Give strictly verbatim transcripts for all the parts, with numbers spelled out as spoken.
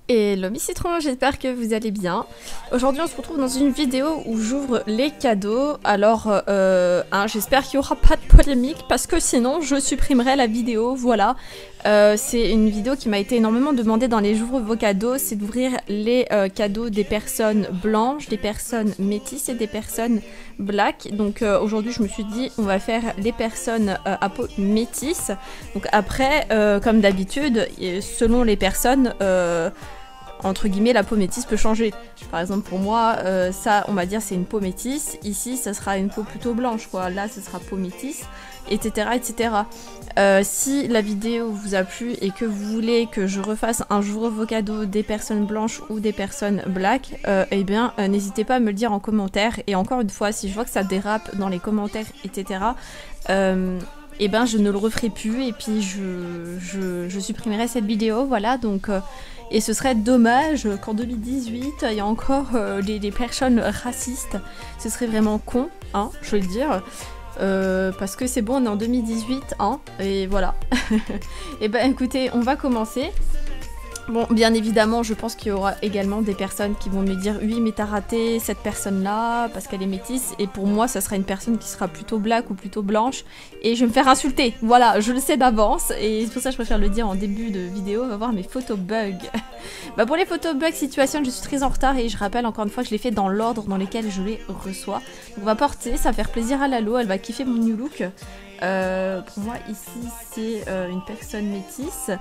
Hello mes citrons, j'espère que vous allez bien. Aujourd'hui on se retrouve dans une vidéo où j'ouvre les cadeaux. Alors euh, hein, j'espère qu'il n'y aura pas de polémique parce que sinon je supprimerai la vidéo, voilà. Euh, c'est une vidéo qui m'a été énormément demandée dans les j'ouvre vos cadeaux, c'est d'ouvrir les euh, cadeaux des personnes blanches, des personnes métisses et des personnes black. Donc euh, aujourd'hui je me suis dit on va faire les personnes euh, à peau métisse. Donc après euh, comme d'habitude selon les personnes euh, entre guillemets la peau métisse peut changer. Par exemple pour moi euh, ça on va dire c'est une peau métisse, ici ça sera une peau plutôt blanche quoi, là ce sera peau métisse, etc etc. Euh, si la vidéo vous a plu et que vous voulez que je refasse un j'ouvre vos cadeaux des personnes blanches ou des personnes black, euh, eh bien euh, n'hésitez pas à me le dire en commentaire. Et encore une fois, si je vois que ça dérape dans les commentaires, etc. Euh, et eh ben je ne le referai plus et puis je, je, je supprimerai cette vidéo, voilà. Donc euh, et ce serait dommage qu'en deux mille dix-huit il y a encore euh, des, des personnes racistes, ce serait vraiment con, hein, je vais le dire. Euh, parce que c'est bon, on est en deux mille dix-huit, hein, et voilà. Et ben écoutez, on va commencer. Bon, bien évidemment, je pense qu'il y aura également des personnes qui vont me dire « Oui, mais t'as raté cette personne-là parce qu'elle est métisse. » Et pour moi, ça sera une personne qui sera plutôt black ou plutôt blanche. Et je vais me faire insulter. Voilà, je le sais d'avance. Et c'est pour ça que je préfère le dire en début de vidéo. On va voir mes photos bugs. Bah pour les photos bugs situation, je suis très en retard. Et je rappelle encore une fois que je les fais dans l'ordre dans lequel je les reçois. Donc on va porter, ça va faire plaisir à Lalo. Elle va kiffer mon new look. Euh, pour moi, ici, c'est euh, une personne métisse.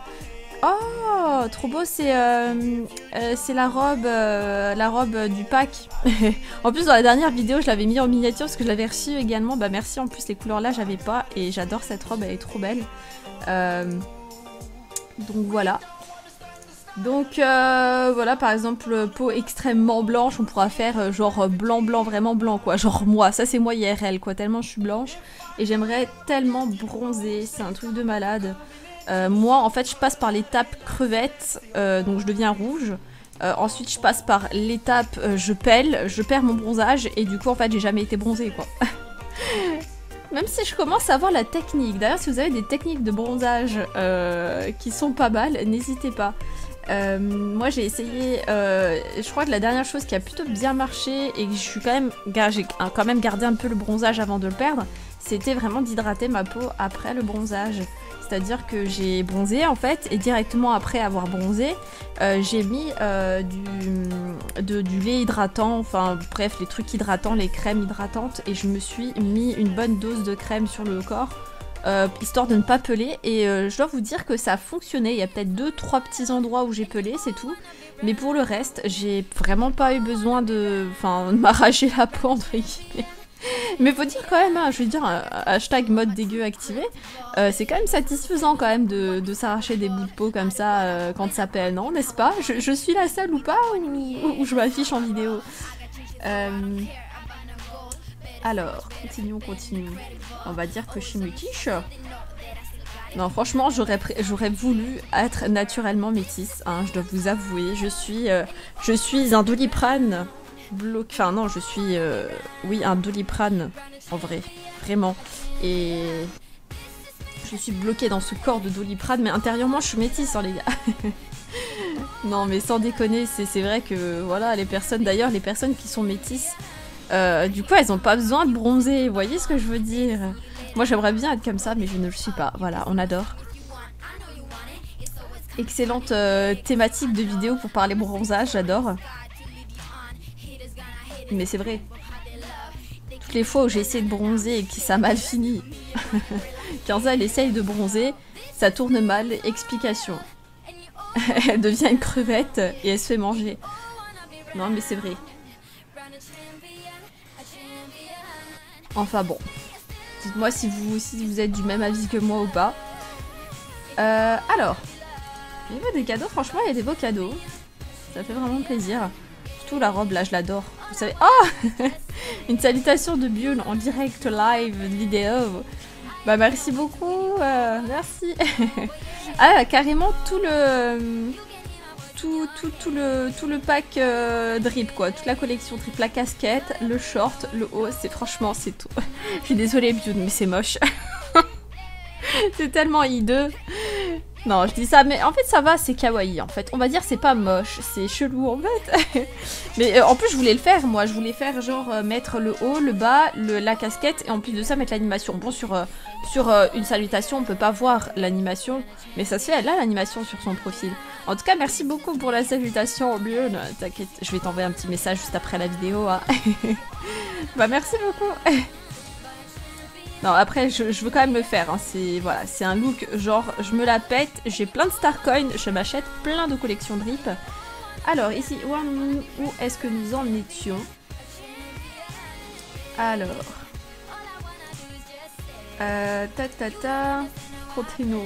Oh, trop beau, c'est euh, euh, c'est la robe, euh, la robe du pack. En plus, dans la dernière vidéo, je l'avais mis en miniature parce que je l'avais reçue également. Bah merci, en plus les couleurs là, j'avais pas et j'adore cette robe, elle est trop belle. Euh, donc voilà. Donc euh, voilà, par exemple, peau extrêmement blanche, on pourra faire euh, genre blanc blanc, vraiment blanc quoi. Genre moi, ça c'est moi I R L quoi, tellement je suis blanche et j'aimerais tellement bronzer, c'est un truc de malade. Euh, moi en fait je passe par l'étape crevette, euh, donc je deviens rouge. Euh, ensuite je passe par l'étape euh, je pèle, je perds mon bronzage et du coup en fait j'ai jamais été bronzée quoi. Même si je commence à avoir la technique. D'ailleurs si vous avez des techniques de bronzage euh, qui sont pas mal, n'hésitez pas. Euh, moi j'ai essayé, euh, je crois que la dernière chose qui a plutôt bien marché et que je suis quand même, j'ai quand même gardé un peu le bronzage avant de le perdre, c'était vraiment d'hydrater ma peau après le bronzage. C'est-à-dire que j'ai bronzé en fait et directement après avoir bronzé, euh, j'ai mis euh, du, de, du lait hydratant, enfin bref les trucs hydratants, les crèmes hydratantes et je me suis mis une bonne dose de crème sur le corps. Euh, histoire de ne pas peler et euh, je dois vous dire que ça a fonctionné. Il y a peut-être deux trois petits endroits où j'ai pelé, c'est tout, mais pour le reste j'ai vraiment pas eu besoin de, enfin, de m'arracher la peau entre guillemets. Mais faut dire quand même, hein, je veux dire, euh, hashtag mode dégueu activé, euh, c'est quand même satisfaisant quand même de, de s'arracher des bouts de peau comme ça euh, quand ça pèle, non, n'est-ce pas? je, je suis la seule ou pas, ou, ou je m'affiche en vidéo? euh... Alors, continuons, continuons. On va dire que je suis métiche. Non, franchement, j'aurais j'aurais voulu être naturellement métisse, hein, je dois vous avouer. Je suis, euh, je suis un Doliprane bloqué. Enfin, non, je suis, euh, oui, un Doliprane, en vrai, vraiment. Et je suis bloquée dans ce corps de Doliprane, mais intérieurement, je suis métisse, hein, les gars. Non, mais sans déconner, c'est vrai que, voilà, les personnes, d'ailleurs, les personnes qui sont métisses, Euh, du coup elles ont pas besoin de bronzer, vous voyez ce que je veux dire? Moi j'aimerais bien être comme ça mais je ne le suis pas, voilà, on adore. Excellente euh, thématique de vidéo pour parler bronzage, j'adore. Mais c'est vrai, toutes les fois où j'ai essayé de bronzer et que ça a mal fini, Kenza elle essaye de bronzer, ça tourne mal, explication. Elle devient une crevette et elle se fait manger. Non mais c'est vrai. Enfin bon, dites-moi si vous, si vous êtes du même avis que moi ou pas. Euh, alors, au niveau des cadeaux, franchement, il y a des beaux cadeaux. Ça fait vraiment plaisir. Surtout la robe, là, je l'adore. Vous savez... Oh une salutation de Bulle en direct live vidéo. Bah merci beaucoup, euh, merci. Ah, carrément tout le... Tout, tout, tout, le, tout le pack euh, drip quoi, toute la collection drip, la casquette, le short, le haut, c'est franchement c'est tout. Je suis désolée Bune mais c'est moche. C'est tellement hideux. Non, je dis ça, mais en fait ça va, c'est kawaii en fait. On va dire c'est pas moche, c'est chelou en fait. Mais euh, en plus je voulais le faire, moi. Je voulais faire genre euh, mettre le haut, le bas, le, la casquette et en plus de ça mettre l'animation. Bon, sur, euh, sur euh, une salutation, on peut pas voir l'animation, mais ça se fait, elle a l'animation sur son profil. En tout cas, merci beaucoup pour la salutation, Lune. T'inquiète, je vais t'envoyer un petit message juste après la vidéo. Hein. Bah merci beaucoup. Non, après, je, je veux quand même le faire. Hein. C'est voilà, c'est un look genre, je me la pète. J'ai plein de star coins. Je m'achète plein de collections de rip. Alors, ici, où, où est-ce que nous en étions? Alors. Euh, ta ta ta. Continuons.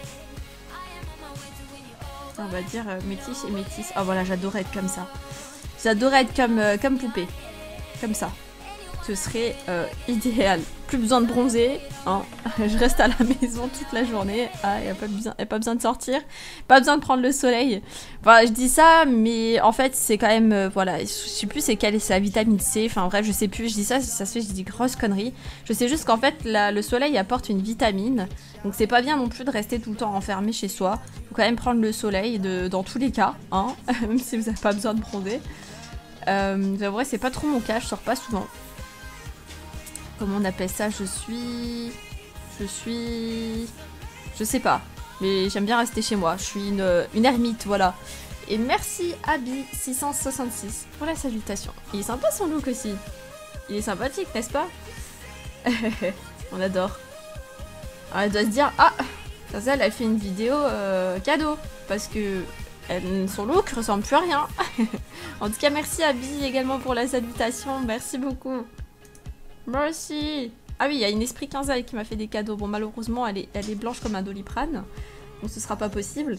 On va dire euh, métis et métis. Ah, oh, voilà, j'adorais être comme ça. J'adorais être comme, euh, comme poupée. Comme ça. Ce serait euh, idéal. Plus besoin de bronzer, hein. Je reste à la maison toute la journée. Ah, il n'y a, a pas besoin de sortir. Pas besoin de prendre le soleil. Enfin, je dis ça, mais en fait, c'est quand même... Euh, voilà, je sais plus c'est quelle est sa vitamine C. Enfin bref, je sais plus. Je dis ça, ça se fait, je dis grosse connerie. Je sais juste qu'en fait, la, le soleil apporte une vitamine. Donc c'est pas bien non plus de rester tout le temps enfermé chez soi. Faut quand même prendre le soleil de, dans tous les cas, hein. Même si vous n'avez pas besoin de bronzer. Euh, en vrai, c'est pas trop mon cas, je sors pas souvent. Comment on appelle ça? Je suis... Je suis... Je sais pas. Mais j'aime bien rester chez moi. Je suis une, une ermite, voilà. Et merci Abby six cent soixante-six pour la salutation. Il est sympa son look aussi. Il est sympathique, n'est-ce pas? On adore. Alors elle doit se dire, ah, Zazel, elle fait une vidéo euh, cadeau. Parce que elle, son look ressemble plus à rien. En tout cas, merci Abby également pour la salutation. Merci beaucoup. Merci. Ah oui, il y a une esprit quinzaine qui m'a fait des cadeaux. Bon, malheureusement, elle est, elle est blanche comme un doliprane. Donc ce sera pas possible.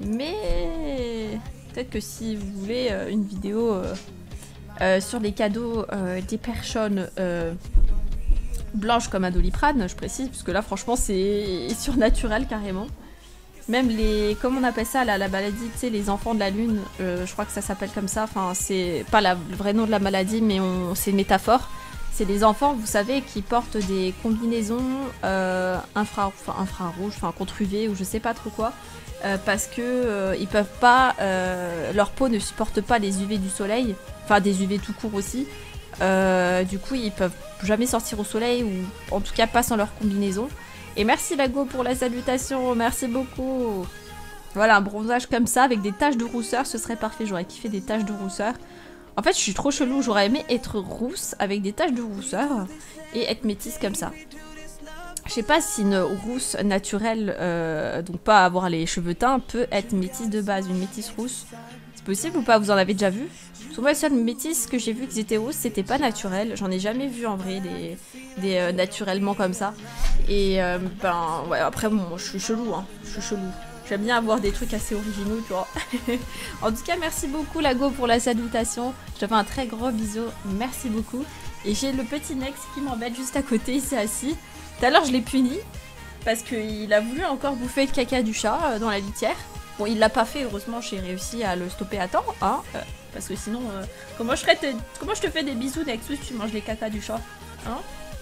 Mais peut-être que si vous voulez euh, une vidéo euh, euh, sur les cadeaux euh, des personnes euh, blanches comme un doliprane, je précise, parce que là, franchement, c'est surnaturel carrément. Même les... Comment on appelle ça, là, la maladie, tu sais, les enfants de la lune, euh, je crois que ça s'appelle comme ça. Enfin, c'est pas la, le vrai nom de la maladie, mais on, c'est une métaphore. C'est des enfants, vous savez, qui portent des combinaisons euh, infra, enfin, infrarouges, enfin contre U V ou je sais pas trop quoi, euh, parce que euh, ils peuvent pas, euh, leur peau ne supporte pas les U V du soleil, enfin des U V tout court aussi. Euh, du coup, ils peuvent jamais sortir au soleil ou en tout cas pas sans leur combinaison. Et merci Lago pour la salutation, merci beaucoup. Voilà, un bronzage comme ça avec des taches de rousseur, ce serait parfait. J'aurais kiffé des taches de rousseur. En fait, je suis trop chelou. J'aurais aimé être rousse avec des taches de rousseur et être métisse comme ça. Je sais pas si une rousse naturelle, euh, donc pas avoir les cheveux teints, peut être métisse de base, une métisse rousse. C'est possible ou pas? Vous en avez déjà vu? Souvent, les seules métisses que j'ai vues qui étaient rousses, c'était pas naturel. J'en ai jamais vu en vrai des, des euh, naturellement comme ça. Et euh, ben ouais, après bon, je suis chelou, hein. Je suis chelou. J'aime bien avoir des trucs assez originaux, tu vois. En tout cas, merci beaucoup Lago pour la salutation. Je te fais un très gros bisou. Merci beaucoup. Et j'ai le petit Nex qui m'embête juste à côté, il s'est assis. Tout à l'heure, je l'ai puni parce qu'il a voulu encore bouffer le caca du chat euh, dans la litière. Bon, il l'a pas fait, heureusement, j'ai réussi à le stopper à temps, hein, euh, parce que sinon, euh, comment, je te... comment je te fais des bisous, Nexus, tu manges les caca du chat, hein?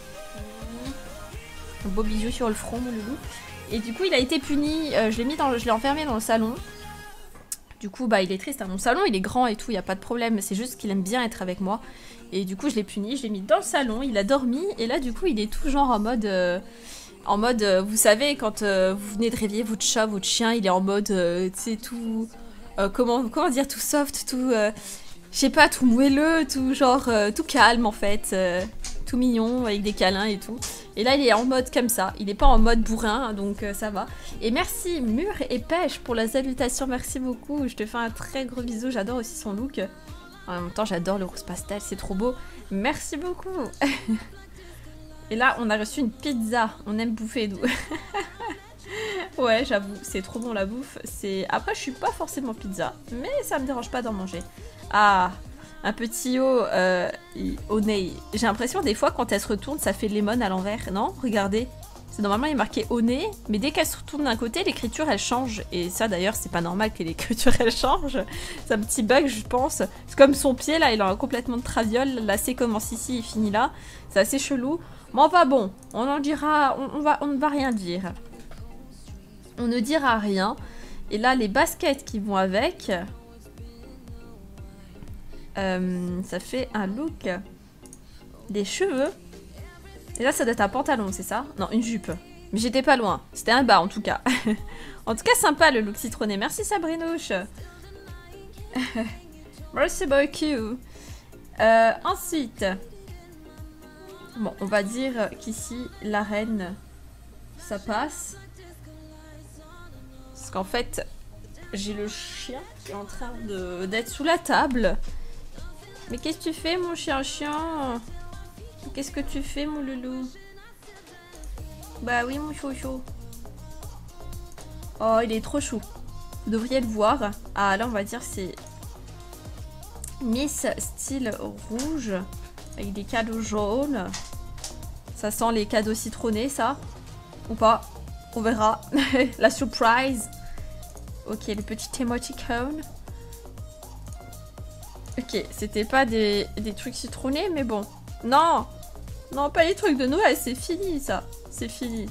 Un beau bisou sur le front, mon loulou. Et du coup, il a été puni, euh, je l'ai mis dans le... je l'ai enfermé dans le salon. Du coup, bah, il est triste, hein. Mon salon, il est grand et tout, il n'y a pas de problème, c'est juste qu'il aime bien être avec moi. Et du coup, je l'ai puni, je l'ai mis dans le salon, il a dormi, et là, du coup, il est tout genre en mode... Euh... En mode, euh, vous savez, quand euh, vous venez de réveiller votre chat, votre chien, il est en mode, euh, tu sais, tout... Euh, comment, comment dire, tout soft, tout... Euh, je sais pas, tout moelleux, tout genre... Euh, tout calme, en fait. Euh, tout mignon, avec des câlins et tout. Et là, il est en mode comme ça. Il est pas en mode bourrin, donc euh, ça va. Et merci, Mur et Pêche, pour la salutation. Merci beaucoup. Je te fais un très gros bisou. J'adore aussi son look. En même temps, j'adore le rose pastel. C'est trop beau. Merci beaucoup. Et là, on a reçu une pizza. On aime bouffer, nous. Ouais, j'avoue, c'est trop bon la bouffe. C'est Après, je suis pas forcément pizza, mais ça me dérange pas d'en manger. Ah, un petit haut euh, au nez. J'ai l'impression des fois quand elle se retourne, ça fait lemon à l'envers. Non, regardez. C'est normalement il est marqué au nez, mais dès qu'elle se retourne d'un côté, l'écriture elle change. Et ça d'ailleurs, c'est pas normal que l'écriture elle change. C'est un petit bug, je pense. C'est comme son pied là, il a complètement de traviole. Là, c'est commence ici, il finit là. C'est assez chelou. Mais enfin bon, on en dira, on, on, va, on ne va rien dire. On ne dira rien. Et là, les baskets qui vont avec... Euh, ça fait un look. Des cheveux. Et là, ça doit être un pantalon, c'est ça? Non, une jupe. Mais j'étais pas loin. C'était un bas, en tout cas. En tout cas, sympa, le look citronné. Merci, Sabrinouche. Merci beaucoup. Euh, ensuite... Bon, on va dire qu'ici, la reine, ça passe. Parce qu'en fait, j'ai le chien qui est en train d'être sous la table. Mais qu'est-ce que tu fais, mon chien-chien? Qu'est-ce que tu fais, mon loulou? Bah oui, mon chouchou. Oh, il est trop chou. Vous devriez le voir. Ah, là, on va dire c'est Miss style rouge. Avec des cadeaux jaunes. Ça sent les cadeaux citronnés, ça? Ou pas? On verra. La surprise. Ok, le petit emoticon. Ok, c'était pas des, des trucs citronnés, mais bon. Non! Non, pas les trucs de Noël, c'est fini, ça. C'est fini.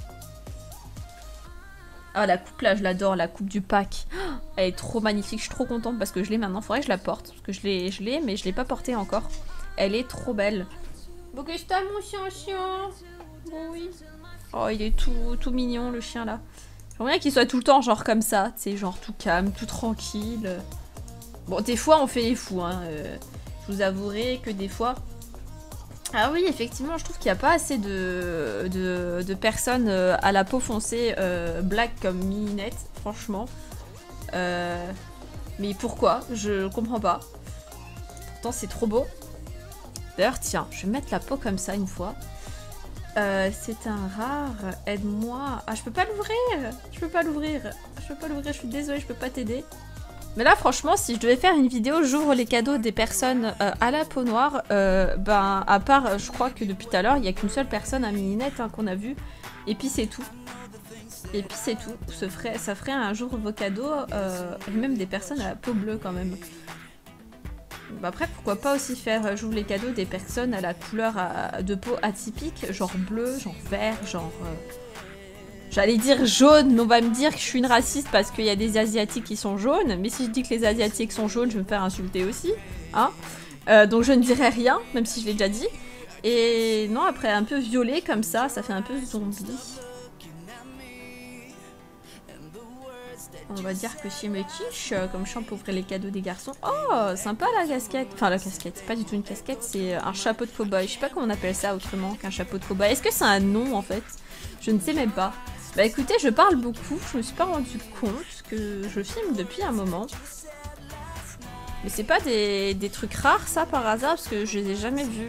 Ah, la coupe, là, je l'adore, la coupe du pack. Elle est trop magnifique, je suis trop contente parce que je l'ai maintenant. Faudrait que je la porte, parce que je l'ai, je l'ai, mais je l'ai pas portée encore. Elle est trop belle. Bon, qu'est-ce que t'as, mon chien-chien? Bon, oui. Oh, il est tout, tout mignon, le chien, là. J'aimerais bien qu'il soit tout le temps, genre, comme ça. Tu sais, genre, tout calme, tout tranquille. Bon, des fois, on fait les fous, hein. Euh, je vous avouerai que des fois... Ah oui, effectivement, je trouve qu'il n'y a pas assez de, de, de personnes euh, à la peau foncée euh, black comme Mininette, franchement. Euh, mais pourquoi? Je comprends pas. Pourtant, c'est trop beau. D'ailleurs, tiens, je vais mettre la peau comme ça une fois. Euh, c'est un rare, aide-moi. Ah, je peux pas l'ouvrir. Je peux pas l'ouvrir. Je peux pas l'ouvrir, je suis désolée, je peux pas t'aider. Mais là, franchement, si je devais faire une vidéo, j'ouvre les cadeaux des personnes euh, à la peau noire. Euh, ben, à part, je crois que depuis tout à l'heure, il n'y a qu'une seule personne à Mininette hein, qu'on a vue. Et puis c'est tout. Et puis c'est tout. Ça ferait, ça ferait un jour vos cadeaux, euh, et même des personnes à la peau bleue quand même. Ben après, pourquoi pas aussi faire, j'ouvre les cadeaux des personnes à la couleur à, de peau atypique, genre bleu, genre vert, genre... Euh, J'allais dire jaune, mais on va me dire que je suis une raciste parce qu'il y a des asiatiques qui sont jaunes. Mais si je dis que les asiatiques sont jaunes, je vais me faire insulter aussi. Hein euh, donc je ne dirai rien, même si je l'ai déjà dit. Et non, après un peu violet comme ça, ça fait un peu zombie. On va dire que chez Metiche, comme je chante pour ouvrir les cadeaux des garçons. Oh, sympa la casquette. Enfin la casquette, c'est pas du tout une casquette, c'est un chapeau de cow-boy. Je sais pas comment on appelle ça autrement qu'un chapeau de cow-boy. Est-ce que c'est un nom en fait? Je ne sais même pas. Bah écoutez, je parle beaucoup, je me suis pas rendu compte que je filme depuis un moment. Mais c'est pas des, des trucs rares ça par hasard parce que je les ai jamais vus.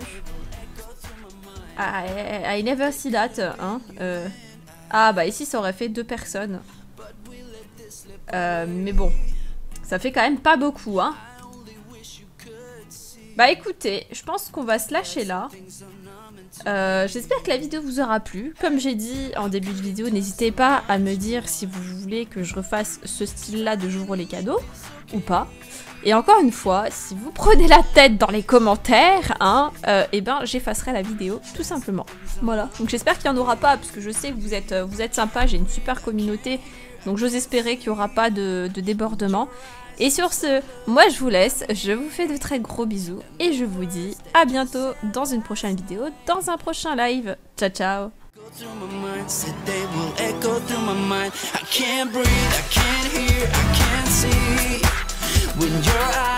I, I never see that, hein. Euh... Ah bah ici ça aurait fait deux personnes. Euh, mais bon, ça fait quand même pas beaucoup, hein. Bah écoutez, je pense qu'on va se lâcher là. Euh, J'espère que la vidéo vous aura plu. Comme j'ai dit en début de vidéo, n'hésitez pas à me dire si vous voulez que je refasse ce style-là de j'ouvre les cadeaux ou pas. Et encore une fois, si vous prenez la tête dans les commentaires, hein, euh, et ben j'effacerai la vidéo tout simplement. Voilà. Donc j'espère qu'il n'y en aura pas parce que je sais que vous êtes, vous êtes sympa, j'ai une super communauté. Donc j'ose espérer qu'il n'y aura pas de, de débordement. Et sur ce, moi je vous laisse, je vous fais de très gros bisous et je vous dis à bientôt dans une prochaine vidéo, dans un prochain live. Ciao ciao. When your eyes